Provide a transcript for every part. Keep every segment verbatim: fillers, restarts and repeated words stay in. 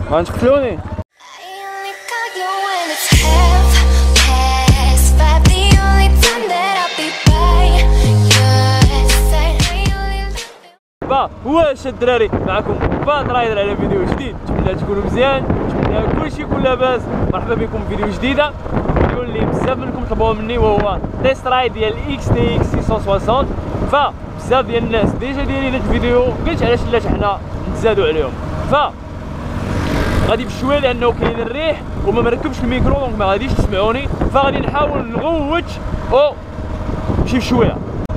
غنتقتلوني. با واش الدراري معكم فهد رايدر على فيديو جديد. نتمنى تكونوا مزيان، نتمنى كلشي يكون لاباس. مرحبا بكم في فيديو جديده، فيديو اللي بزاف منكم طلبوه مني وهو تيست رايد ديال اكس تي اكس ستمية وستين. فبزاف ديال الناس ديجا دايرين هاد الفيديو، قلت علاش لا حنا نتزادوا عليهم. ف غادي بشويه لانه كاين الريح وما مركبش الميكرو دونك ما غاديش تسمعوني، فغادي نحاول نغوت او شي بشويه.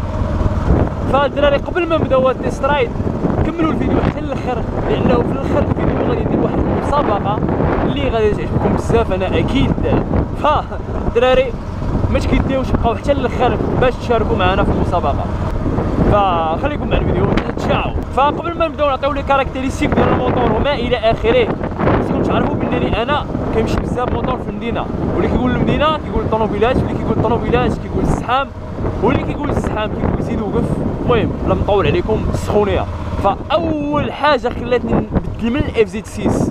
فالدراري قبل ما نبداو هاد التيست رايد كملوا الفيديو حتى الاخر، لانه في الاخر الفيديو غادي ندير واحد المسابقه اللي غادي تعجبكم بزاف انا اكيد. فالدراري ما تكداوش، بقاو حتى الاخر باش تشاركوا معنا في المسابقه. فخليكم مع الفيديو تشاو. فقبل ما نبداو نعطيو لي كاركتيرستيك ديال الموتور وما الى اخره، خصكم تعرفوا بانني انا كيمشي بزاف موتور في المدينه، واللي كيقول المدينه كيقول الطوموبيلات، واللي كيقول الطوموبيلات كيقول الزحام، واللي كيقول الزحام كيقول زيد وقف. المهم بلا ما نطول عليكم السخونيه، فاول حاجه خلاتني نبدل من الاف زد ستة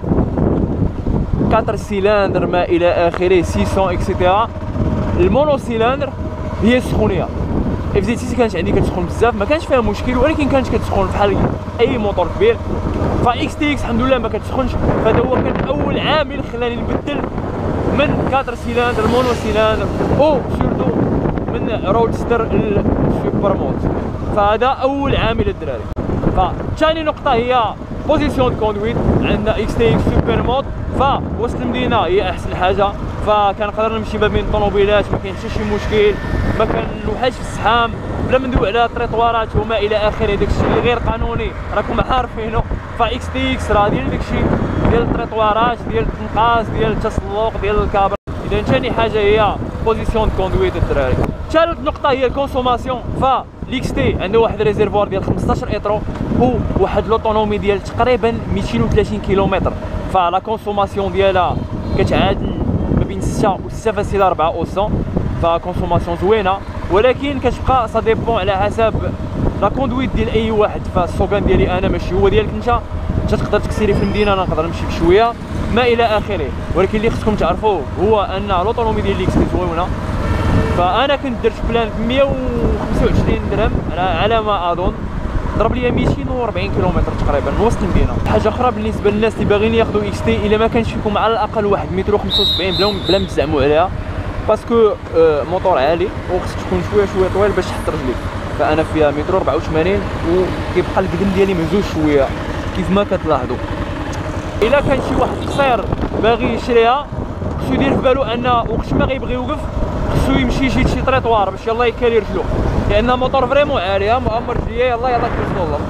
أربعة سيلندر ما الى اخره ستمية اكسيتيرا، المونو سيلندر هي السخونيه. اف زد ستة كانت عندي كتسخن بزاف، ما كانش فيها مشكل، ولكن كانت كتسخن بحال اي موتور كبير. فاكس تي اكس الحمد لله ما كتسخنش، فهذا هو كان اول عامل خلاني نبدل من أربعة سيلندر مونو سيلندر او سورتو من رودستر للسوبر موت. فهذا اول عامل الدراري. فثاني نقطه هي بوزيسيون كوندويت. عندنا اكس تي اكس سوبر موت، فوسط المدينه هي احسن حاجه، فكنقدر نمشي ما بين الطوموبيلات ما كاين حتى شي مشكل، ما كنلوحاش في الزحام، بلا ما ندوي على التريطوارات وما الى اخره. داكشي اللي غير قانوني راكم عارفينه. فاكس تي اكس راه ديال داكشي ديال التريطوارات، ديال التنقاص، ديال التسلق، ديال الكابر. اذا ثاني حاجه هي بوزيسيون كوندويت الدراري. ثالث نقطه هي الكونسوماسيون. فالاكس تي عنده واحد ريزيرفوار ديال خمسطاش اطرو وواحد لوطونومي ديال تقريبا مئتين وثلاثين كيلومتر، فلا كونسوماسيون ديالها كتعادل ما بين ستة و ستة فاصلة أربعة أوسون. فكونسوماسيون زوينه، ولكن كتبقى سا ديبون على حسب لا كوندويت ديال اي واحد. فالسوغان ديالي انا ماشي هو ديالك انت، انت تقدر تكسيري في المدينه، انا نقدر نمشي بشويه ما الى اخره. ولكن اللي خصكم تعرفوه هو ان لوطونومي ديال الاكس تي زوينه. فانا كنت درت بلان ب مئة وخمسة وعشرين درهم على ما اظن، ضرب لي مئتين وأربعين كيلومتر تقريبا من وسط المدينه. حاجه اخرى بالنسبه للناس اللي باغيين ياخذوا اكس تي، الا ما كانش فيكم على الاقل واحد متر وخمسة وسبعين بلا بلا ما تزعموا عليها، باسكو آه موتور عالي وخصك تكون شويه شويه طويل باش تحط رجليك. فانا فيها متر أربعة وثمانين وكيبقى القدم ديالي مهزوز شويه كيف ما كتلاحظوا. الا كان شي واحد قصير باغي يشريها خصو يدير في بالو ان وقت ما غيبغي يوقف خصو يمشي يشد شي طريطوار باش يلاه يكالي رجلو، لان موتور فريمون عاليه مؤمر رجليا يلاه يلاه كيوصلوا للارض.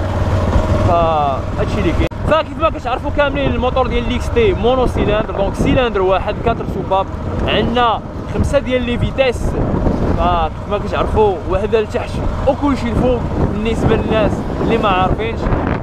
فهادشي اللي كاين. فكيف ما كتعرفوا كاملين الموتور ديال الاكس تي مونو سيلندر، دونك سيلندر واحد أربعة سوباب، عندنا خمسه ديال لي فيتاس. فكيف ما كتعرفوا وحده لتحت وكلشي الفوق بالنسبه للناس اللي ما عارفينش.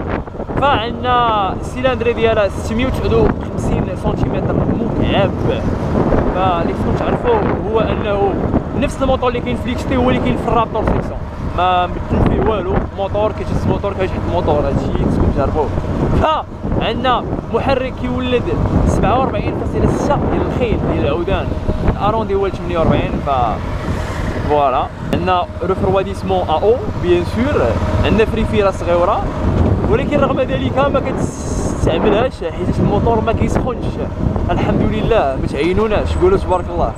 فعندنا السيلندري ديالها ستمية وتسعة وخمسين سنتيمتر مكعب. فاللي خصكم تعرفوه هو انه نفس الموتور اللي كاين في الاكس تي هو اللي كاين في الرابتور سيكسيون، ما مبدل فيه والو. موتور كيتهز موتور كيجحد الموتور، هادشي خصكم تعرفوه. فعندنا محرك كيولد سبعة وأربعين فاصلة ستة ديال الخيل ديال العودان، الاروندي هو ثمانية وأربعين. ف فوالا عندنا ريفرواديسمون ا او بيان سور، عندنا فريفيره صغيره، ولكن رغم ذلك ما كتستعملهاش حيت الموتور ما كيسخنش الحمد لله، ما تعينوناش قولوا تبارك الله.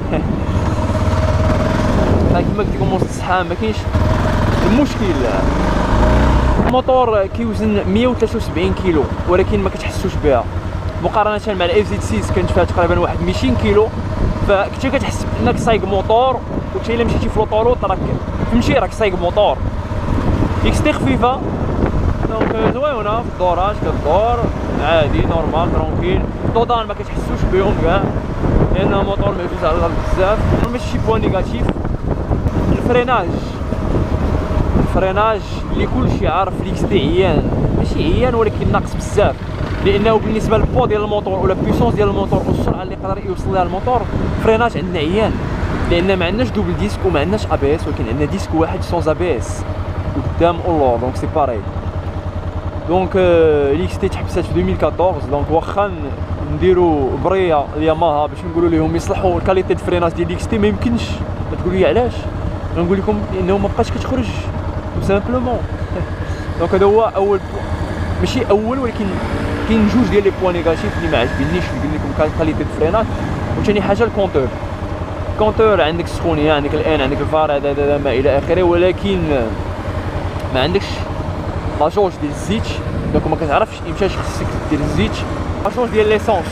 كما قلت لكم وسط الصحام ما كاينش المشكل. الموتور كيوزن مئة وثلاثة وسبعين كيلو ولكن ما كتحسوش بها مقارنه مع الاف زد ستة كانت فيها تقريبا واحد مئتين كيلو. فكنتي كتحس انك سايق موتور، وحتى الا مشيتي في لوطوروط راك تمشي راك سايق موتور. اكس تي خفيفه دونك زوينه في الدوراج، كدور عادي نورمال ترونكيل. الدودان ما كتحسوش بهم كاع لان الموتور مهزوز على الارض بزاف. ماشي شي بوان نيجاتيف. الفريناج الفريناج اللي كلشي عارف الاكس تي عيان، ماشي عيان ولكن ناقص بزاف، لانه بالنسبه للبو ديال الموتور ولا بيسونس ديال الموتور والسرعه اللي يقدر يوصل لها الموتور، الفريناج عندنا عيان، لان ما عندناش دوبل ديسك وما عندناش ا بي اس، ولكن عندنا ديسك واحد سونز ا بي اس قدام اولور، دونك سي باري. دونك الاكس تي تحبست في ألفين وأربعطاش. دونك واخا نديرو بريه الياماها باش نقولوا لهم يصلحوا الكاليتي د فريناج ديال الاكس تي، ما يمكنش. ما تقول لي علاش؟ غنقول لكم انه ما بقاش كتخرج سامبلومون. دونك هذا هو اول بو. ماشي اول، ولكن كاين جوج ديال لي بوان نيجاتيف اللي ما عجبنيش اللي قلت لكم كاليتي د فريناج. وثاني حاجه الكونتور. الكونتور عندك السخونيه، عندك الان، عندك الفار، هذا ما الى اخره، ولكن ما عندكش لا جوج ديال الزيت. دونك ما كتعرفش امتى خصك دير الزيت. لا جوج ديال ليسونس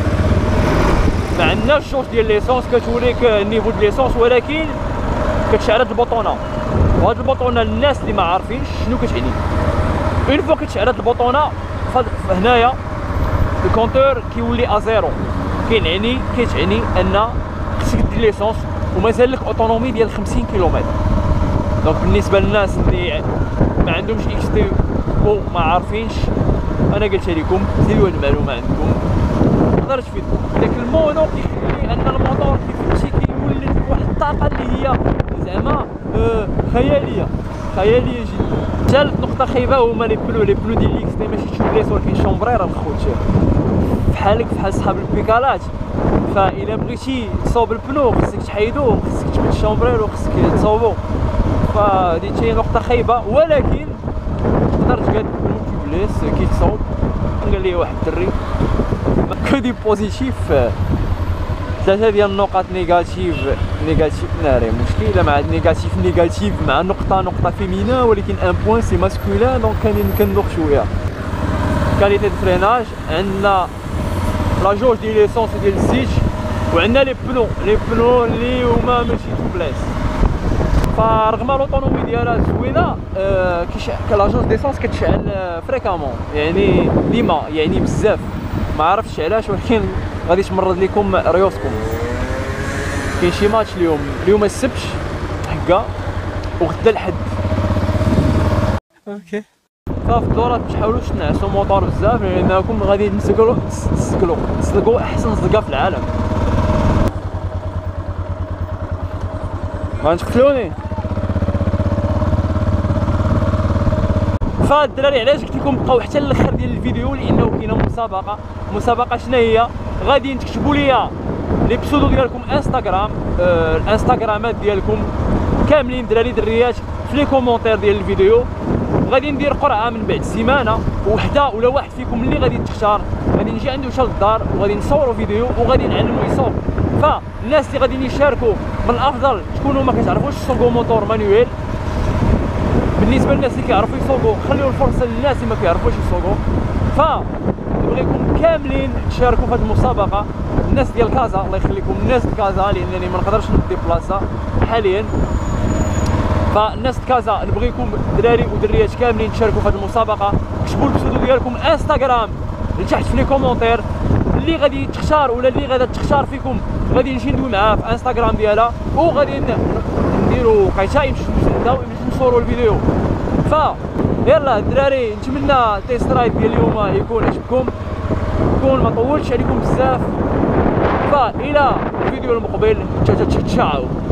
ما عندناش جوج ديال ليسونس كتوريك النيفو ديال ليسونس، ولكن كتشعل هاد البوطونه. وهاد البوطونه الناس اللي ما عارفينش شنو كتعني، اون فوا كتشعل هاد البوطونه هنايا الكونتور كيولي ازيرو. كيعني كتعني ان خصك دير ليسونس ومازال لك اوتونومي ديال خمسين كيلومتر. دونك بالنسبه للناس اللي ما عندهمش اكس تي او ما عارفينش، انا قلت لكم زيدوا هاد المعلومه عندكم تقدر تفيدكم. داك المونو كيخلي ان الموتور كيفهمتي كيولد واحد الطاقه اللي هي زعما آه خياليه خياليه جدا. ثالث نقطه خايبه هما لي بلو. لي بلو ديال الاكس تي ماشي تشوبليس ولكن شومبرير الخوت بحالك بحال صحاب البيكالات. فإلا بغيتي تصوب البنو خصك تحيدو، خصك تجبد الشومبرير وخصك تصوبو. فهادي حتى هي نقطة خايبة، ولكن تقدر تقاد البنو تيوبليس كيتصوب. قال لي واحد الدري كودي بوزيتيف. ثلاثة ديال النقط نيجاتيف. نيجاتيف ناري مشكلة مع نيجاتيف نيجاتيف مع نقطة نقطة فيمينا، ولكن ان بوان سي ماسكولين. دونك كاينين كندوخ شوية. كاليتي د فريناج عندنا لا جوج ديال ليسونس ديال الزيت، وعندنا لي بنو. لي بنو اللي هما ماشي توبلاس. فرغم لوطونومي ديالها زوينه آه كيشعل لا جوج ديسونس كتشعل آه فريكامون، يعني ديما، يعني بزاف. ما عرفتش علاش، ولكن غادي تمرض لكم ريوسكم. كاين شي ماتش اليوم اليوم السبت هكا وغدا الحد. اوكي ففي الدورات متحاولوش تنعسو موطور بزاف، لانكم غادي نسقلو نسقلو نسلقو احسن زلقه في العالم. غنتقتلوني. فالدراري علاش قلت لكم بقاو حتى الاخر ديال الفيديو؟ لانه كاينه مسابقه. مسابقه شنو هي؟ غادي تكتبوا لي لي بسودو ديالكم انستغرام، آه الانستغرامات ديالكم كاملين دراري دريات في لي كومونتير ديال الفيديو. غادي ندير قرعه من بعد سيمانه، وحده ولا واحد فيكم اللي غادي تختار غادي نجي عنده حتى للدار وغادي نصوروا فيديو وغادي نعلمو يصوب. فالناس اللي غادي يشاركوا من الافضل تكونوا ما كتعرفوش تسوقوا موتور مانيويل. بالنسبه للناس اللي كيعرفوا يسوقوا خليو الفرصه للناس اللي ما كيعرفوش يسوقوا. ف نبغيكم كاملين تشاركوا في هذه المسابقه. الناس ديال كازا الله يخليكم، الناس ديال كازا لانني ما نقدرش ندي بلاصه حاليا. فالناس كازا نبغيكم دراري ودريات كاملين تشاركوا في هذه المسابقه. كتبوا البسودو ديالكم انستغرام لتحت في لي كومونتير. اللي غادي تختار ولا اللي غادا تختار فيكم غادي نجي ندوي معاه في انستغرام ديالها، وغادي نديرو قيتا يمشي نبداو نصوروا الفيديو. ف يلا الدراري نتمنى تيست رايد ديال اليوم يكون عجبكم، يكون ما طولتش عليكم بزاف. فالى الفيديو المقبل تشاو.